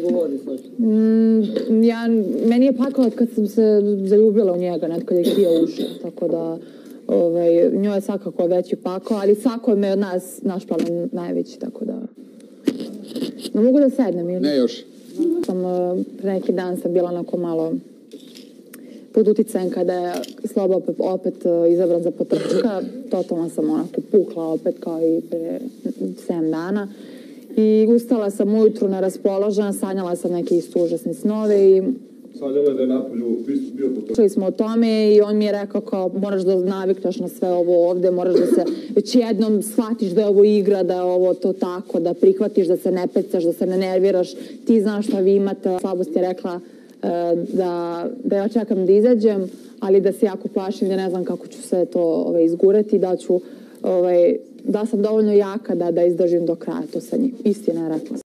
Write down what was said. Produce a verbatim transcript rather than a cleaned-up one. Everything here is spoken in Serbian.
govori sad? Mm, ja, meni je plakao kad sam se zaljubila u njega, net kad je Kija ušla, tako da ovaj, njoj je svakako veći pakao, ali svako me od nas, naš problem najveći, tako da... Ne mogu da sednem, ili? Ne još. Sam, pre neki dan sam bila onako malo pod uticajem kada je Sloba opet, opet izabran za potrčka. Totalno sam onako pukla opet kao i pre sedam dana. I ustala sam ujutru neraspoložena, sanjala sam neke isto užasne snove i... Sanjala je da je napolju bio potrčka. Pričali smo o tome i on mi je rekao kao moraš da navikneš na sve ovo ovde, moraš da se već jednom shvatiš da je ovo igra, da je ovo to tako, da prihvatiš, da se ne pecaš, da se ne nerviraš, ti znaš šta vi imate. Slabost je rekla da, da ja čekam da izađem, ali da se jako plašim, da ne znam kako ću sve to ovaj, izgurati, da ću, ovaj, da sam dovoljno jaka da, da izdržim do kraja to sa njim. Istina je rekla.